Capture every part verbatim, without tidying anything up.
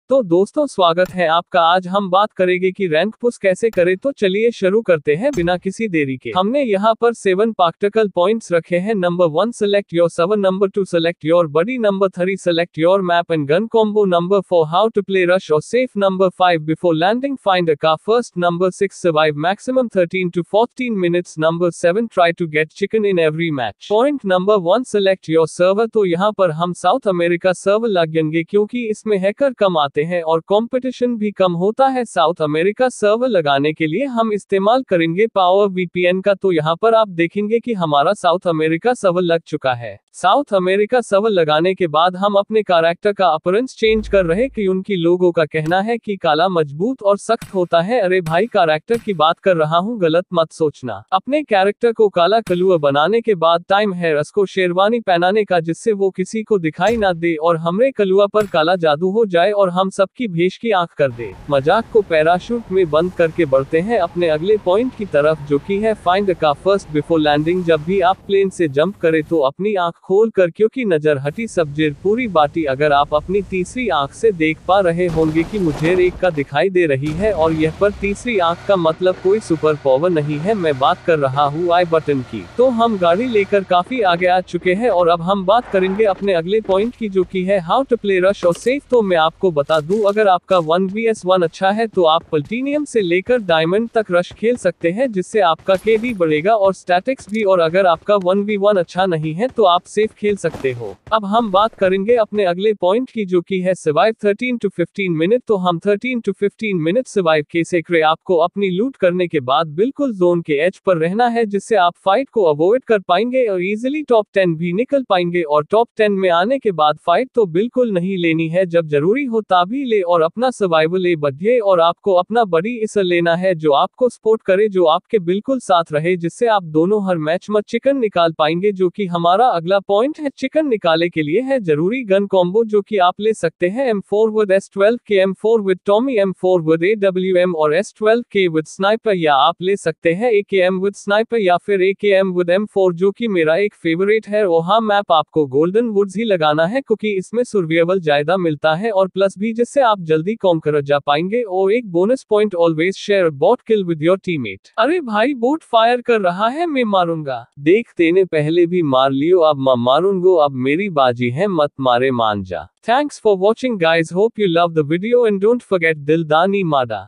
तो दोस्तों स्वागत है आपका। आज हम बात करेंगे कि रैंक पुश कैसे करें। तो चलिए शुरू करते हैं बिना किसी देरी के। हमने यहाँ पर सेवन प्रैक्टिकल पॉइंट्स रखे हैं। Number one select your server, number two select your buddy, number three select your map and gun combo, number four how to play rush और safe, number five before landing find a car first, number six survive maximum thirteen to fourteen minutes, number seven try to get chicken in every match. Point number one select your server. तो यहाँ पर हम south America server लगेंगे क्योंकि इसमें hacker कम आते हैं और कंपटीशन भी कम होता है। साउथ अमेरिका सर्वर लगाने के लिए हम इस्तेमाल करेंगे पावर वीपीएन का। तो यहाँ पर आप देखेंगे कि हमारा साउथ अमेरिका सर्वर लग चुका है। साउथ अमेरिका सर्वर लगाने के बाद हम अपने कैरेक्टर का अपीयरेंस चेंज कर रहे कि उनकी लोगों का कहना है कि काला मजबूत और सख्त होता है। अरे भाई, कैरेक्टर की बात कर रहा हूँ, गलत मत सोचना। अपने कैरेक्टर को काला कलुआ बनाने के बाद टाइम है उसको शेरवानी पहनाने का, जिससे वो किसी को दिखाई ना दे और हमरे कलुआ पर काला जादू हो जाए और हम सबकी भेष की आंख कर दे। मजाक को पैराशूट में बंद करके बढ़ते हैं अपने अगले पॉइंट की तरफ, जो कि है find a car first before landing. जब भी आप प्लेन से जंप करें तो अपनी आंख खोल कर, क्योंकि नजर हटी सब्जेर पूरी बाटी। अगर आप अपनी तीसरी आंख से देख पा रहे होंगे कि मुझे एक का दिखाई दे रही है और यह पर तीसरी आंख का मतलब कोई सुपर पावर नहीं है, मैं बात कर रहा हूँ आई बटन की। तो हम गाड़ी लेकर काफी आगे आ चुके हैं और अब हम बात करेंगे अपने अगले पॉइंट की, जो कि है हाउ टू प्ले रश और सेफ। तो मैं आपको बता दूं, अगर आपका वन वी एस वन अच्छा है तो आप प्लैटिनियम से लेकर डायमंड तक रश खेल सकते हैं, जिससे आपका केडी बढ़ेगा और स्टैटिक्स भी। और अगर आपका वन वी वन अच्छा नहीं है तो आप सेफ खेल सकते हो। अब हम बात करेंगे अपने अगले पॉइंट की, जो कि है survive thirteen to fifteen minute. तो हम thirteen to fifteen minute survive कैसे करें। आपको अपनी लूट करने के बाद बिल्कुल जोन के एज पर रहना है, जिससे आप फाइट को अवॉइड कर पाएंगे और इजीली टॉप टेन भी निकल पाएंगे। और टॉप टेन में आने के बाद फाइट तो बिल्कुल नहीं लेनी है, जब जरूरी हो तभी ले और अपना सर्वाइवल ए बढ़िए। और आपको अपना बड़ी इस लेना है जो आपको सपोर्ट करे, जो आपके बिल्कुल साथ रहे, जिससे आप दोनों हर मैच में चिकन निकाल पाएंगे। जो कि हमारा अगला पॉइंट है। चिकन निकाले के लिए है जरूरी गन कॉम्बो, जो कि आप ले सकते हैं M four with S twelve K, M four with Tommy, M four with A W M और S twelve K with sniper, या आप ले सकते हैं ए के एम विद स्नाइपर या फिर ए के एम विद एम फोर, जो कि मेरा एक फेवरेट है। और हाँ, मैप आपको गोल्डन वुड्स ही लगाना है क्योंकि इसमें सर्वाइवल ज्यादा मिलता है और प्लस भी, जिससे आप जल्दी कॉन्कर जा पाएंगे। और एक bonus point, always share bot kill with your teammate. अरे भाई, बोट फायर कर रहा है, मैं मारूंगा। देख, तेने पहले भी मार लियो, अब मैं मारूंगा। अब मेरी बाजी है, मत मारे मान जा। Thanks for watching guys, hope you love the video and don't forget Dildani Mada.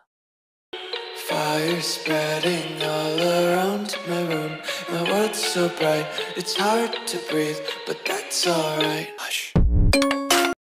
Fire spreading all around my room. My world's so bright, it's hard to breathe, but that's alright. Hush.